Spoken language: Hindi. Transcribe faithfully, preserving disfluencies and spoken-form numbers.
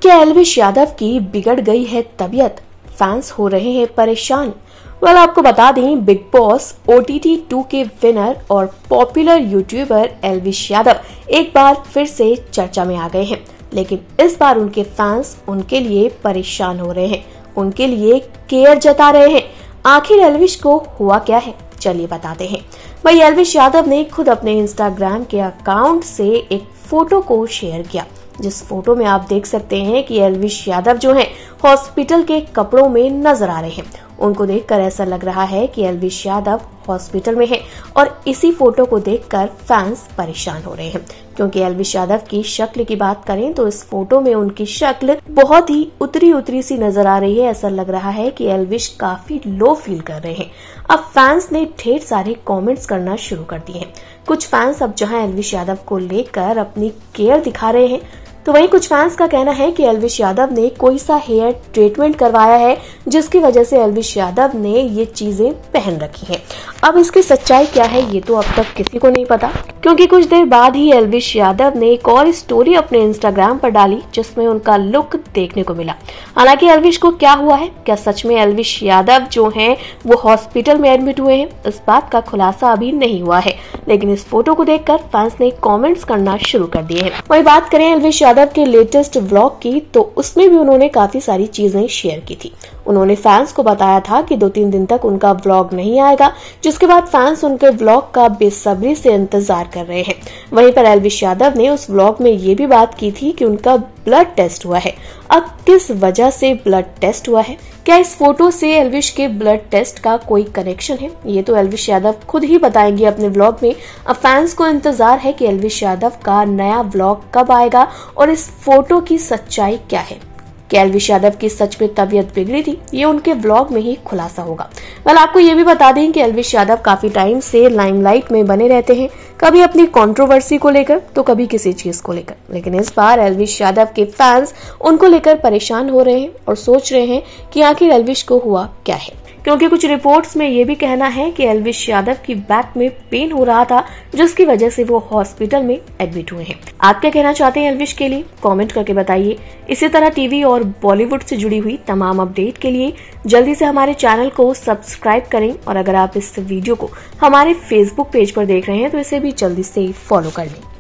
क्या एल्विश यादव की बिगड़ गई है तबीयत, फैंस हो रहे हैं परेशान। वाल आपको बता दें, Bigg Boss O T T two के विनर और पॉपुलर यूट्यूबर एल्विश यादव एक बार फिर से चर्चा में आ गए हैं, लेकिन इस बार उनके फैंस उनके लिए परेशान हो रहे हैं, उनके लिए केयर जता रहे हैं। आखिर एल्विश को हुआ क्या है, चलिए बताते हैं। वही एल्विश यादव ने खुद अपने इंस्टाग्राम के अकाउंट से एक फोटो को शेयर किया, जिस फोटो में आप देख सकते हैं कि एल्विश यादव जो हैं हॉस्पिटल के कपड़ों में नजर आ रहे हैं। उनको देखकर ऐसा लग रहा है कि एल्विश यादव हॉस्पिटल में है और इसी फोटो को देखकर फैंस परेशान हो रहे हैं, क्योंकि एल्विश यादव की शक्ल की बात करें तो इस फोटो में उनकी शक्ल बहुत ही उतरी उतरी सी नजर आ रही है। ऐसा लग रहा है कि एल्विश काफी लो फील कर रहे हैं। अब फैंस ने ढेर सारे कमेंट्स करना शुरू कर दिए हैं। कुछ फैंस अब जहां एल्विश यादव को लेकर अपनी केयर दिखा रहे हैं, तो वहीं कुछ फैंस का कहना है कि एल्विश यादव ने कोई सा हेयर ट्रीटमेंट करवाया है, जिसकी वजह से एल्विश यादव ने ये चीजें पहन रखी हैं। अब इसकी सच्चाई क्या है ये तो अब तक किसी को नहीं पता, क्योंकि कुछ देर बाद ही एल्विश यादव ने एक और स्टोरी अपने इंस्टाग्राम पर डाली, जिसमें उनका लुक देखने को मिला। हालांकि एल्विश को क्या हुआ है, क्या सच में एल्विश यादव जो हैं वो हॉस्पिटल में एडमिट हुए हैं, इस बात का खुलासा अभी नहीं हुआ है, लेकिन इस फोटो को देखकर फैंस ने कॉमेंट्स करना शुरू कर दिए हैं। वही बात करें एल्विश यादव के लेटेस्ट व्लॉग की, तो उसमें भी उन्होंने काफी सारी चीजें शेयर की थी। उन्होंने फैंस को बताया था कि दो तीन दिन तक उनका व्लॉग नहीं आएगा, जिसके बाद फैंस उनके व्लॉग का बेसब्री से इंतजार कर रहे हैं। वहीं पर एल्विश यादव ने उस व्लॉग में ये भी बात की थी कि उनका ब्लड टेस्ट हुआ है। अब किस वजह से ब्लड टेस्ट हुआ है, क्या इस फोटो से एल्विश के ब्लड टेस्ट का कोई कनेक्शन है, ये तो एल्विश यादव खुद ही बताएंगे अपने व्लॉग में। अब फैंस को इंतजार है कि एल्विश यादव का नया व्लॉग कब आएगा और इस फोटो की सच्चाई क्या है। क्या एल्विश यादव की सच में तबीयत बिगड़ी थी, ये उनके व्लॉग में ही खुलासा होगा। वेल आपको ये भी बता दें कि एल्विश यादव काफी टाइम से लाइमलाइट में बने रहते हैं, कभी अपनी कंट्रोवर्सी को लेकर तो कभी किसी चीज को लेकर, लेकिन इस बार एल्विश यादव के फैंस उनको लेकर परेशान हो रहे हैं और सोच रहे हैं कि आखिर एल्विश को हुआ क्या है, क्योंकि कुछ रिपोर्ट्स में ये भी कहना है कि एल्विश यादव की बैक में पेन हो रहा था, जिसकी वजह से वो हॉस्पिटल में एडमिट हुए हैं। आप क्या कहना चाहते हैं एल्विश के लिए, कमेंट करके बताइए। इसी तरह टीवी और बॉलीवुड से जुड़ी हुई तमाम अपडेट के लिए जल्दी से हमारे चैनल को सब्सक्राइब करें, और अगर आप इस वीडियो को हमारे फेसबुक पेज पर देख रहे हैं तो इसे भी जल्दी से फॉलो कर लें।